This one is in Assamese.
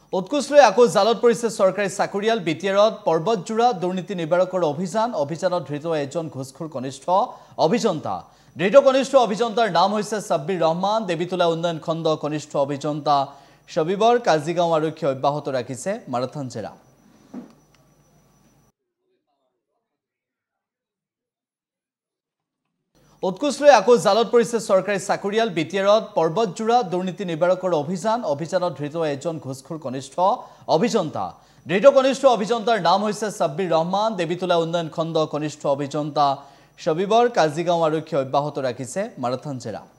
উৎকোচ লৈ আকৌ জালত পৰিছে চৰকাৰী চাকৰিয়াল বিটিআৰত পৰ্বতজোৰা দুৰ্নীতি নিবাৰকৰ অভিযানত ধৃত এজন ঘুষখোৰ কনিষ্ঠ অভিযন্তা ধৃত কনিষ্ঠ অভিযন্তাৰ নাম হৈছে সাব্বিৰ ৰহমান দেৱীতোলা উন্নয়ন খণ্ড কনিষ্ঠ অভিযন্তা শবিবৰ কাজিগাঁও আৰক্ষী অব্যাহত ৰাখিছে মাৰাথান জেৰা উৎকোচ লৈ আকৌ জালত পৰিছে চৰকাৰী চাকৰিয়াল বিটিআৰত পৰ্বতজোৰা দুৰ্নীতি নিবাৰকৰ অভিযানত ধৃত এজন ঘুষখোৰ কনিষ্ঠ অভিযন্তা ধৃত কনিষ্ঠ অভিযন্তাৰ নাম হৈছে সাব্বিৰ ৰহমান দেৱীতোলা উন্নয়ন খণ্ড কনিষ্ঠ অভিযন্তা শবিবৰ কাজিগাঁও আৰক্ষী অব্যাহত ৰাখিছে মাৰাথান জেৰা